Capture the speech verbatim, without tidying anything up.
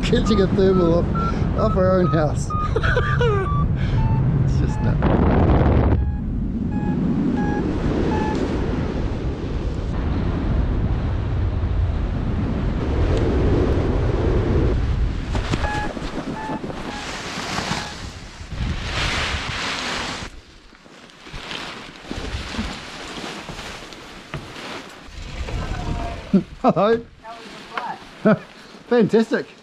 catching a thermal off, off our own house. It's just nuts. Hello. How was the flight? Fantastic.